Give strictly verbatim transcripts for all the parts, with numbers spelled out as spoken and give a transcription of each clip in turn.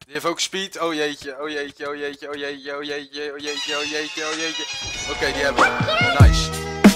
Die heeft ook speed. Oh jeetje, oh jeetje, oh jeetje, oh jeetje, oh jeetje, oh jeetje, oh jeetje, oh jeetje. Oké, okay, die hebben we. Nice.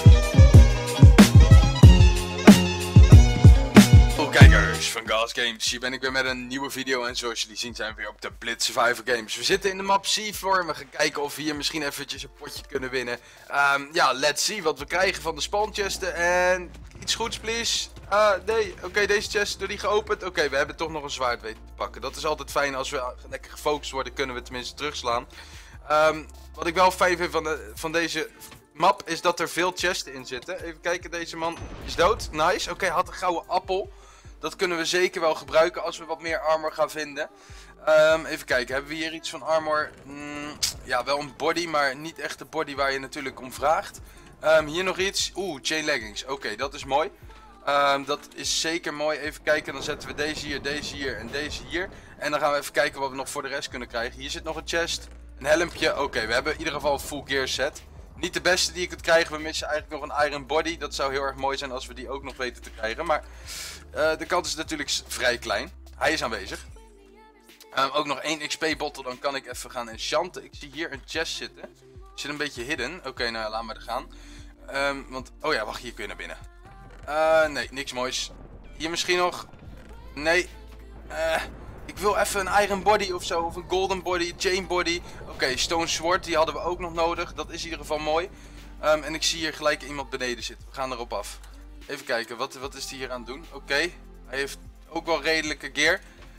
Oh kijkers van Gas Games, hier ben ik weer met een nieuwe video en zoals jullie zien zijn we weer op de Blitz Survivor Games. We zitten in de map C vier en we gaan kijken of we hier misschien eventjes een potje kunnen winnen. Um, ja, let's see wat we krijgen van de spawn chesten en iets goeds please. Ah, uh, nee, oké, okay, deze chest door die geopend. Oké, okay, we hebben toch nog een zwaard weten te pakken. Dat is altijd fijn als we lekker gefocust worden, kunnen we tenminste terugslaan. Um, wat ik wel fijn vind van, de, van deze map is dat er veel chesten in zitten. Even kijken, deze man is dood. Nice, oké, okay, had een gouden appel. Dat kunnen we zeker wel gebruiken als we wat meer armor gaan vinden. Um, even kijken, hebben we hier iets van armor? Mm, ja, wel een body, maar niet echt de body waar je natuurlijk om vraagt. Um, hier nog iets. Oeh, chain leggings. Oké, okay, dat is mooi. Um, dat is zeker mooi. Even kijken, dan zetten we deze hier, deze hier en deze hier. En dan gaan we even kijken wat we nog voor de rest kunnen krijgen. Hier zit nog een chest, een helmpje. Oké, okay, we hebben in ieder geval een full gear set. Niet de beste die ik kunt krijgen. We missen eigenlijk nog een iron body. Dat zou heel erg mooi zijn als we die ook nog weten te krijgen. Maar uh, de kans is natuurlijk vrij klein. Hij is aanwezig. Um, ook nog één X P bottle. Dan kan ik even gaan enchanten. Ik zie hier een chest zitten. Zit een beetje hidden. Oké, okay, nou laat maar er gaan. Um, want, oh ja, wacht, hier kun je naar binnen. Uh, nee, niks moois. Hier misschien nog. Nee. Uh, ik wil even een iron body of zo. Of een golden body, chain body. Oké, okay, stone sword, die hadden we ook nog nodig. Dat is in ieder geval mooi. Um, en ik zie hier gelijk iemand beneden zitten. We gaan erop af. Even kijken, wat, wat is die hier aan het doen? Oké, okay. Hij heeft ook wel redelijke gear.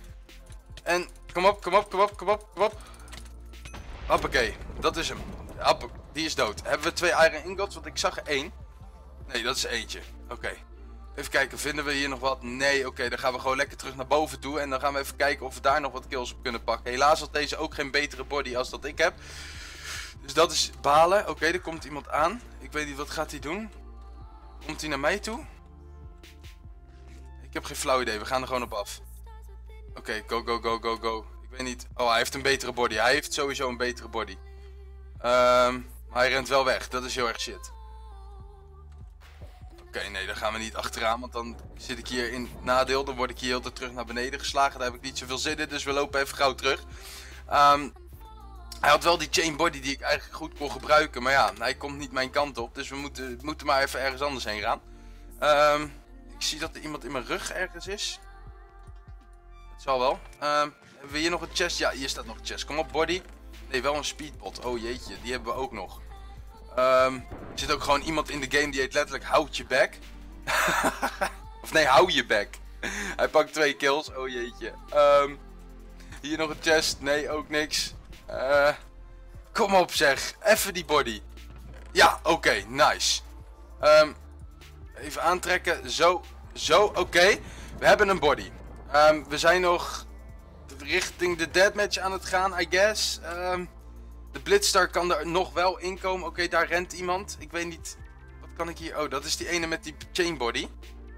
En, kom op, kom op, kom op, kom op, kom op. Hoppakee, dat is hem. Hopp, die is dood. Hebben we twee iron ingots? Want ik zag er één. Nee, dat is eentje. Oké. Okay. Even kijken, vinden we hier nog wat? Nee, oké, okay, dan gaan we gewoon lekker terug naar boven toe. En dan gaan we even kijken of we daar nog wat kills op kunnen pakken. Helaas had deze ook geen betere body als dat ik heb. Dus dat is balen. Oké, okay, er komt iemand aan. Ik weet niet, wat gaat hij doen? Komt hij naar mij toe? Ik heb geen flauw idee, we gaan er gewoon op af. Oké, okay, go, go, go, go, go. Ik weet niet. Oh, hij heeft een betere body. Hij heeft sowieso een betere body. Um, maar hij rent wel weg, dat is heel erg shit. Oké, okay, nee, daar gaan we niet achteraan, want dan zit ik hier in nadeel. Dan word ik hier heel de terug naar beneden geslagen. Daar heb ik niet zoveel zin in, dus we lopen even gauw terug. Um, hij had wel die chain body die ik eigenlijk goed kon gebruiken. Maar ja, hij komt niet mijn kant op. Dus we moeten, moeten maar even ergens anders heen gaan. Um, ik zie dat er iemand in mijn rug ergens is. Dat zal wel. Um, hebben we hier nog een chest? Ja, hier staat nog een chest. Kom op, body. Nee, wel een speedbot. Oh jeetje, die hebben we ook nog. Um, er zit ook gewoon iemand in de game die heet letterlijk houd je back. Of nee, hou je back. Hij pakt twee kills. Oh jeetje. Um, hier nog een chest. Nee, ook niks. Uh, kom op zeg. Even die body. Ja, oké. Okay, nice. Um, even aantrekken. Zo. Zo. Oké. Okay. We hebben een body. Um, we zijn nog richting de deathmatch aan het gaan, I guess. Um, De Blitzstar kan er nog wel in komen. Oké, okay, daar rent iemand. Ik weet niet. Wat kan ik hier? Oh, dat is die ene met die chain body.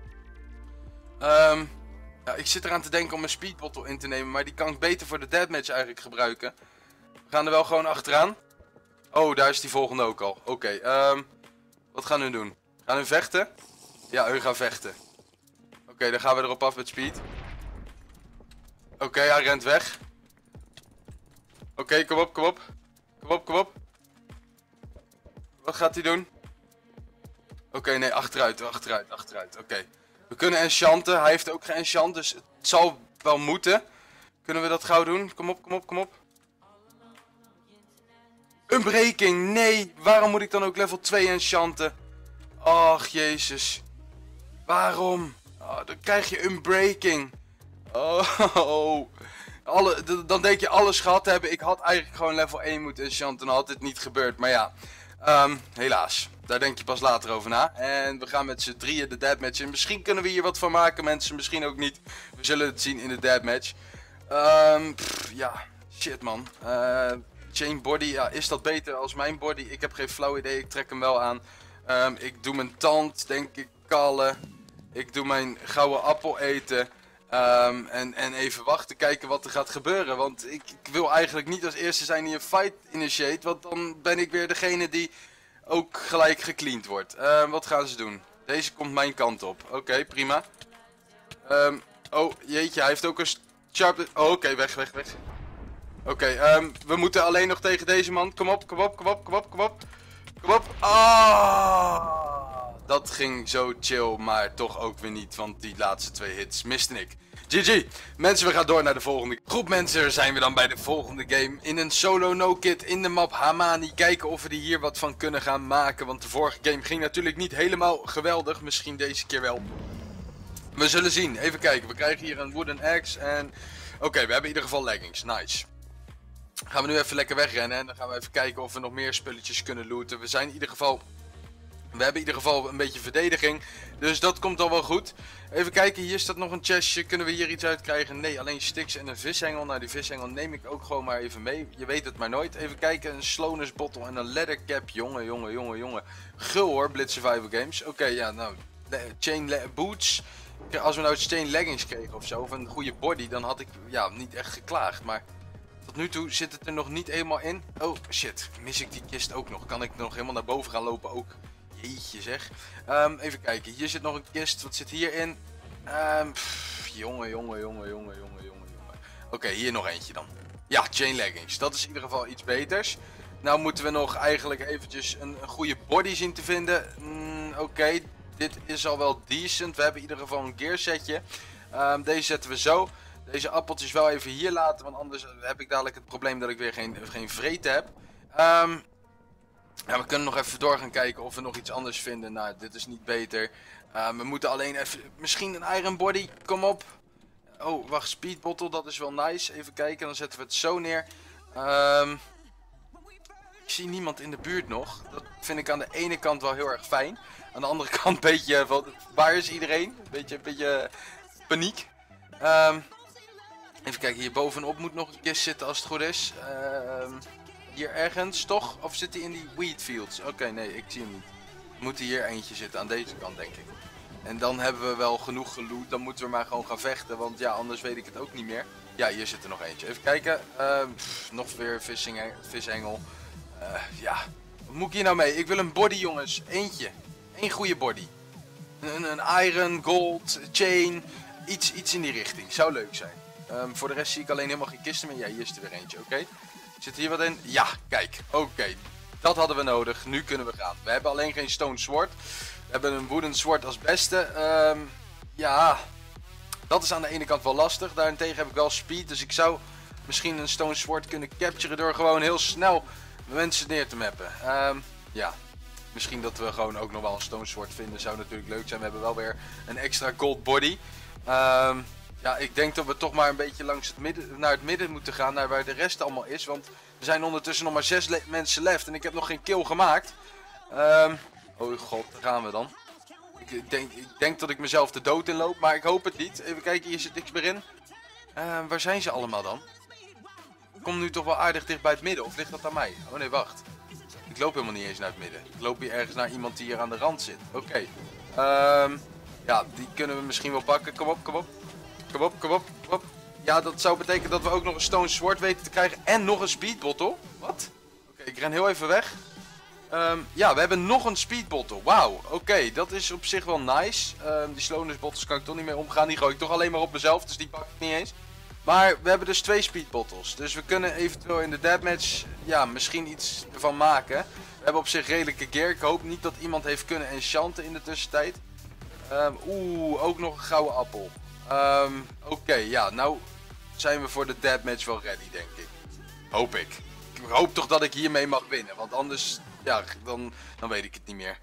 Um, ja, ik zit eraan te denken om een speedbottle in te nemen. Maar die kan ik beter voor de deathmatch eigenlijk gebruiken. We gaan er wel gewoon achteraan. Oh, daar is die volgende ook al. Oké, okay, um, wat gaan we doen? Gaan we vechten? Ja, we gaan vechten. Oké, okay, dan gaan we erop af met speed. Oké, okay, hij rent weg. Oké, okay, kom op, kom op. Kom op, kom op. Wat gaat hij doen? Oké, okay, nee, achteruit, achteruit, achteruit. Oké. Okay. We kunnen enchanten. Hij heeft ook geënchant, dus het zal wel moeten. Kunnen we dat gauw doen? Kom op, kom op, kom op. Unbreaking, nee. Waarom moet ik dan ook level twee enchanten? Ach, jezus. Waarom? Oh, dan krijg je unbreaking. Oh, Alle, dan denk je alles gehad te hebben. Ik had eigenlijk gewoon level één moeten enchanten. Dan had dit niet gebeurd. Maar ja, um, helaas. Daar denk je pas later over na. En we gaan met z'n drieën de deathmatch in. Misschien kunnen we hier wat van maken, mensen. Misschien ook niet. We zullen het zien in de deathmatch. Um, pff, ja, shit man. Uh, chain body, ja, is dat beter als mijn body? Ik heb geen flauw idee. Ik trek hem wel aan. Um, ik doe mijn tand, denk ik, kallen. Ik doe mijn gouden appel eten. Um, en, en even wachten, kijken wat er gaat gebeuren. Want ik, ik wil eigenlijk niet als eerste zijn die een fight initiate. Want dan ben ik weer degene die ook gelijk gecleaned wordt. Um, wat gaan ze doen? Deze komt mijn kant op. Oké, okay, prima. Um, oh, jeetje, hij heeft ook een sharp... Oh, oké, okay, weg, weg, weg. Oké, okay, um, we moeten alleen nog tegen deze man. Kom op, kom op, kom op, kom op, kom op. Kom op. Ah, dat ging zo chill, maar toch ook weer niet. Want die laatste twee hits miste ik. G G. Mensen, we gaan door naar de volgende groep mensen. Zijn we dan bij de volgende game. In een solo no-kit in de map Hamani. Kijken of we er hier wat van kunnen gaan maken. Want de vorige game ging natuurlijk niet helemaal geweldig. Misschien deze keer wel. We zullen zien. Even kijken. We krijgen hier een wooden axe. En oké, okay, we hebben in ieder geval leggings. Nice. Gaan we nu even lekker wegrennen. En dan gaan we even kijken of we nog meer spulletjes kunnen looten. We zijn in ieder geval... We hebben in ieder geval een beetje verdediging. Dus dat komt al wel goed. Even kijken, hier staat nog een chestje. Kunnen we hier iets uit krijgen? Nee, alleen sticks en een vishengel. Nou, die vishengel neem ik ook gewoon maar even mee. Je weet het maar nooit. Even kijken, een slowness bottle en een leather cap. Jongen, jongen, jongen, jongen. Gul hoor, Blitz Survival Games. Oké, okay, ja, nou. Chain boots. Als we nou chain leggings kregen of zo, of een goede body, dan had ik ja, niet echt geklaagd. Maar tot nu toe zit het er nog niet helemaal in. Oh, shit. Mis ik die kist ook nog? Kan ik nog helemaal naar boven gaan lopen ook? Jeetje zeg. Um, even kijken. Hier zit nog een kist. Wat zit hierin? Um, pff, jongen, jongen, jongen, jongen, jongen, jongen, jongen. Oké, okay, hier nog eentje dan. Ja, chain leggings. Dat is in ieder geval iets beters. Nou moeten we nog eigenlijk eventjes een, een goede body zien te vinden. Mm, Oké, okay. Dit is al wel decent. We hebben in ieder geval een gear setje. Um, deze zetten we zo. Deze appeltjes wel even hier laten. Want anders heb ik dadelijk het probleem dat ik weer geen, geen vreten heb. Um, Ja, we kunnen nog even door gaan kijken of we nog iets anders vinden. Nou, dit is niet beter. Uh, we moeten alleen even... Misschien een iron body. Kom op. Oh, wacht. Speed bottle. Dat is wel nice. Even kijken. Dan zetten we het zo neer. Um, ik zie niemand in de buurt nog. Dat vind ik aan de ene kant wel heel erg fijn. Aan de andere kant een beetje... Van, waar is iedereen? Een beetje, een beetje paniek. Um, even kijken. Hier bovenop moet nog een kist zitten als het goed is. Um, Hier ergens, toch? Of zit hij in die wheatfields? Oké, okay, nee, ik zie hem niet. Moet hier eentje zitten, aan deze kant denk ik. En dan hebben we wel genoeg geloot. Dan moeten we maar gewoon gaan vechten, want ja, anders weet ik het ook niet meer. Ja, hier zit er nog eentje. Even kijken. Uh, pff, nog weer vishengel. Uh, ja, wat moet ik hier nou mee? Ik wil een body, jongens. Eentje. Eén goede body. Een, een iron, gold, chain. Iets, iets in die richting. Zou leuk zijn. Um, voor de rest zie ik alleen helemaal geen kisten meer. Ja, hier is er weer eentje, oké. Okay. Zit hier wat in? Ja, kijk. Oké. Okay. Dat hadden we nodig. Nu kunnen we gaan. We hebben alleen geen stone sword. We hebben een wooden sword als beste. Um, ja. Dat is aan de ene kant wel lastig. Daarentegen heb ik wel speed. Dus ik zou misschien een stone sword kunnen capturen door gewoon heel snel mensen neer te mappen. Um, ja. Misschien dat we gewoon ook nog wel een stone sword vinden. Zou natuurlijk leuk zijn. We hebben wel weer een extra gold body. Um, Ja, ik denk dat we toch maar een beetje langs het midden, naar het midden moeten gaan, naar waar de rest allemaal is. Want er zijn ondertussen nog maar zes mensen left en ik heb nog geen kill gemaakt. Um, oh god, daar gaan we dan. Ik denk, ik denk dat ik mezelf de dood inloop, maar ik hoop het niet. Even kijken, hier zit niks meer in. Uh, waar zijn ze allemaal dan? Ik kom nu toch wel aardig dicht bij het midden, of ligt dat aan mij? Oh nee, wacht. Ik loop helemaal niet eens naar het midden. Ik loop hier ergens naar iemand die hier aan de rand zit. Oké. Okay. Um, ja, die kunnen we misschien wel pakken. Kom op, kom op. Kom op, kom op, kom op. Ja, dat zou betekenen dat we ook nog een stone sword weten te krijgen. En nog een speed bottle. Wat? Oké, okay, ik ren heel even weg. Um, ja, we hebben nog een speed bottle. Wauw, oké, okay, dat is op zich wel nice. Um, die slowness bottles kan ik toch niet mee omgaan. Die gooi ik toch alleen maar op mezelf, dus die pak ik niet eens. Maar we hebben dus twee speed bottles. Dus we kunnen eventueel in de deathmatch, ja, misschien iets ervan maken. We hebben op zich redelijke gear. Ik hoop niet dat iemand heeft kunnen enchanten in de tussentijd. Um, Oeh, ook nog een gouden appel. Um, Oké, okay, ja, nou zijn we voor de deathmatch wel ready, denk ik. Hoop ik. Ik hoop toch dat ik hiermee mag winnen, want anders, ja, dan, dan weet ik het niet meer.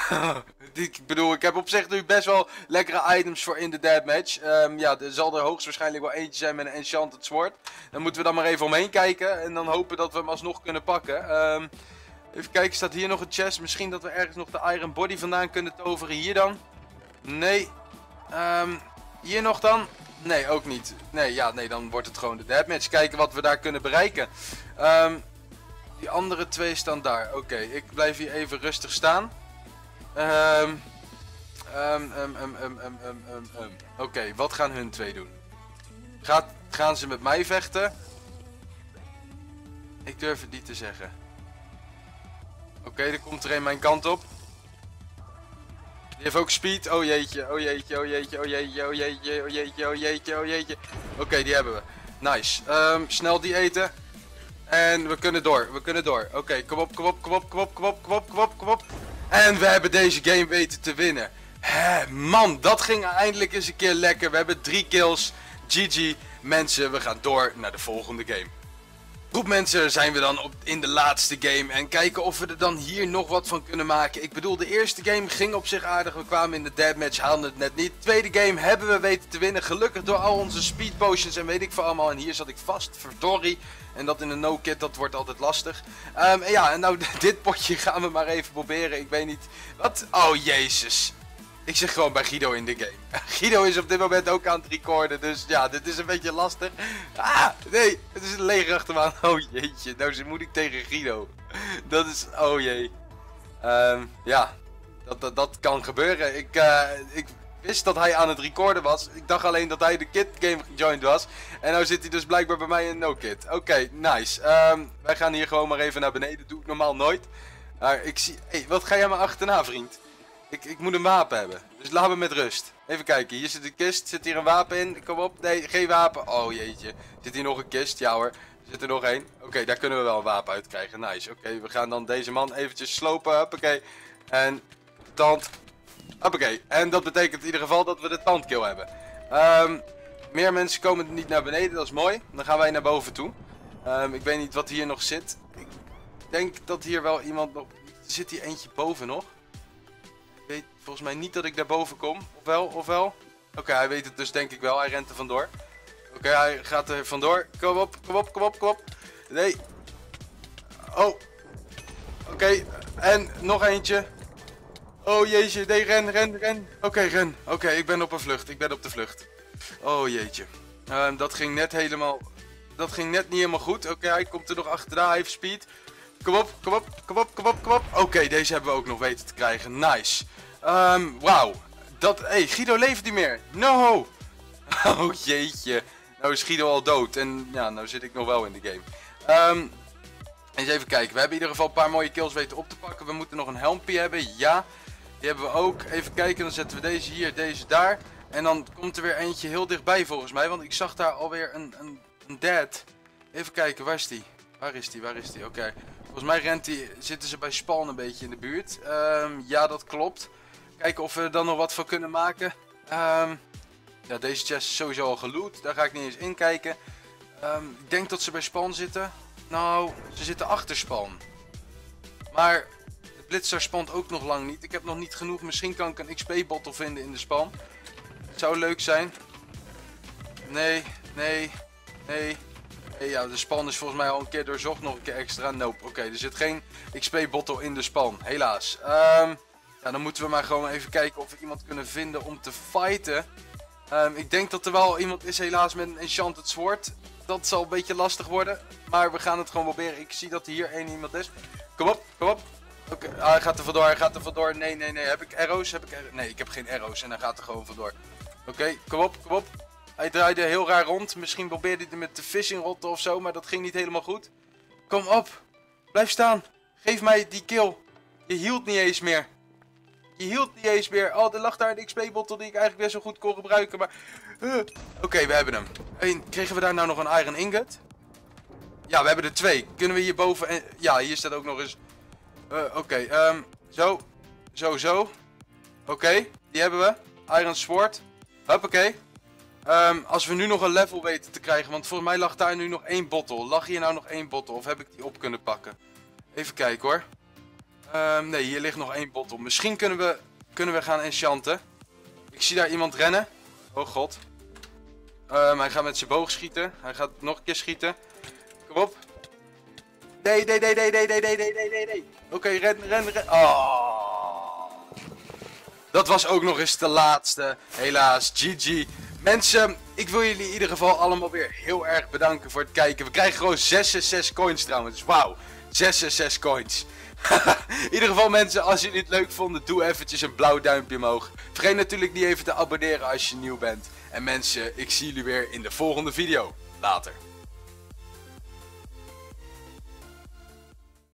Ik bedoel, ik heb op zich nu best wel lekkere items voor in de deathmatch. Um, ja, er zal er hoogstwaarschijnlijk wel eentje zijn met een enchanted sword. Dan moeten we dan maar even omheen kijken en dan hopen dat we hem alsnog kunnen pakken. Um, even kijken, staat hier nog een chest? Misschien dat we ergens nog de iron body vandaan kunnen toveren. Hier dan? Nee. Um, hier nog dan? Nee, ook niet. Nee, ja, nee, dan wordt het gewoon de deathmatch. Kijken wat we daar kunnen bereiken. Um, die andere twee staan daar. Oké, okay, ik blijf hier even rustig staan. Um, um, um, um, um, um, um, um, um. Oké, okay, wat gaan hun twee doen? Gaat, gaan ze met mij vechten? Ik durf het niet te zeggen. Oké, okay, er komt er een mijn kant op. Die heeft ook speed. Oh jeetje, oh jeetje, oh jeetje, oh jeetje, oh jeetje, oh jeetje, oh jeetje, oh jeetje. Oké, okay, die hebben we. Nice. Um, snel die eten. En we kunnen door, we kunnen door. Oké, okay, kom op, kom op, kom op, kom op, kom op, kom op, kom op, kom op. En we hebben deze game weten te winnen. Hé, man, dat ging eindelijk eens een keer lekker. We hebben drie kills. G G. Mensen, we gaan door naar de volgende game. Goed mensen, zijn we dan op, in de laatste game en kijken of we er dan hier nog wat van kunnen maken. Ik bedoel, de eerste game ging op zich aardig, we kwamen in de deathmatch, haalden het net niet. Tweede game hebben we weten te winnen, gelukkig door al onze speed potions en weet ik veel allemaal. En hier zat ik vast, verdorie. En dat in een no-kit, dat wordt altijd lastig. Um, en ja, en nou dit potje gaan we maar even proberen, ik weet niet. Wat? Oh jezus. Ik zeg gewoon bij Guido in de game. Guido is op dit moment ook aan het recorden, dus ja, dit is een beetje lastig. Ah, nee, het is een lege achterbaan. Oh jeetje, nou moet ik tegen Guido. Dat is, oh jee. Um, ja, dat, dat, dat kan gebeuren. Ik, uh, ik wist dat hij aan het recorden was. Ik dacht alleen dat hij de kit game gejoined was. En nou zit hij dus blijkbaar bij mij in no-kit. Oké, okay, nice. Um, wij gaan hier gewoon maar even naar beneden. Doe ik normaal nooit. Maar ik zie, hey, wat ga jij maar achterna, vriend? Ik, ik moet een wapen hebben, dus laat me met rust. Even kijken, hier zit een kist, zit hier een wapen in, kom op, nee, geen wapen. Oh jeetje, zit hier nog een kist? Ja hoor, zit er nog één. Oké, okay, daar kunnen we wel een wapen uit krijgen, nice. Oké, okay, we gaan dan deze man eventjes slopen, hoppakee. En tand, hoppakee. En dat betekent in ieder geval dat we de tandkill hebben. Um, meer mensen komen niet naar beneden, dat is mooi. Dan gaan wij naar boven toe. Um, ik weet niet wat hier nog zit. Ik denk dat hier wel iemand nog... Zit hier eentje boven nog? Ik weet volgens mij niet dat ik daar boven kom. Ofwel, ofwel. Oké, okay, hij weet het dus denk ik wel. Hij rent er vandoor. Oké, okay, hij gaat er vandoor. Kom op, kom op, kom op, kom op. Nee. Oh. Oké, okay. En nog eentje. Oh jeetje, nee, ren, ren, ren. Oké, okay, ren. Oké, okay, ik ben op een vlucht. Ik ben op de vlucht. Oh jeetje. Um, dat ging net helemaal... Dat ging net niet helemaal goed. Oké, okay, hij komt er nog achteraan. Hij heeft speed. Kom op, kom op, kom op, kom op, kom op. Oké, okay, deze hebben we ook nog weten te krijgen. Nice. Um, Wauw. Dat... Hé, hey, Guido leeft niet meer. No. Oh jeetje. Nou is Guido al dood. En ja, nou zit ik nog wel in de game. Um, eens even kijken. We hebben in ieder geval een paar mooie kills weten op te pakken. We moeten nog een helmpje hebben. Ja. Die hebben we ook. Even kijken. Dan zetten we deze hier, deze daar. En dan komt er weer eentje heel dichtbij volgens mij. Want ik zag daar alweer een, een, een dead. Even kijken. Waar is die? Waar is die? Waar is die? Oké. Okay. Volgens mij rent die, zitten ze bij Spawn een beetje in de buurt. Um, ja, dat klopt. Kijken of we er dan nog wat van kunnen maken. Um, ja, deze chest is sowieso al geloot. Daar ga ik niet eens in kijken. Um, ik denk dat ze bij Spawn zitten. Nou, ze zitten achter Spawn. Maar de Blitzer spant ook nog lang niet. Ik heb nog niet genoeg. Misschien kan ik een X P-bottle vinden in de Spawn. Het zou leuk zijn. Nee, nee, nee. Hey, ja, de span is volgens mij al een keer doorzocht, nog een keer extra. Nope, oké, okay, er zit geen X P-bottle in de span, helaas. Um, ja, dan moeten we maar gewoon even kijken of we iemand kunnen vinden om te fighten. Um, ik denk dat er wel iemand is helaas met een enchanted sword. Dat zal een beetje lastig worden, maar we gaan het gewoon proberen. Ik zie dat hier één iemand is. Kom op, kom op. Oké, okay. ah, hij gaat er vandoor, hij gaat er vandoor. Nee, nee, nee, heb ik arrows? Heb ik arrows? Nee, ik heb geen arrows en hij gaat er gewoon vandoor. Oké, okay, kom op, kom op. Hij draaide heel raar rond. Misschien probeerde hij het met de fishing rotten of zo, maar dat ging niet helemaal goed. Kom op. Blijf staan. Geef mij die kill. Je hield niet eens meer. Je hield niet eens meer. Oh, er lag daar een X P-bottle die ik eigenlijk best wel goed kon gebruiken, maar... Uh. Oké, okay, we hebben hem. En kregen we daar nou nog een iron ingot? Ja, we hebben er twee. Kunnen we hierboven... En... Ja, hier staat ook nog eens... Uh, Oké, okay, um, zo. Zo, zo. Oké, okay, die hebben we. Iron sword. Hoppakee. Um, als we nu nog een level weten te krijgen, want volgens mij lag daar nu nog één bottle. Lag hier nou nog één bottle of heb ik die op kunnen pakken? Even kijken hoor. Um, nee, hier ligt nog één bottle. Misschien kunnen we, kunnen we gaan enchanten. Ik zie daar iemand rennen. Oh god. Um, hij gaat met zijn boog schieten. Hij gaat nog een keer schieten. Kom op. Nee, nee, nee, nee, nee, nee, nee, nee, nee, nee. Oké, okay, ren, ren, ren. Oh. Dat was ook nog eens de laatste. Helaas, G G. Mensen, ik wil jullie in ieder geval allemaal weer heel erg bedanken voor het kijken. We krijgen gewoon zes coins trouwens. Wauw, zes coins. In ieder geval mensen, als jullie het leuk vonden, doe eventjes een blauw duimpje omhoog. Vergeet natuurlijk niet even te abonneren als je nieuw bent. En mensen, ik zie jullie weer in de volgende video. Later.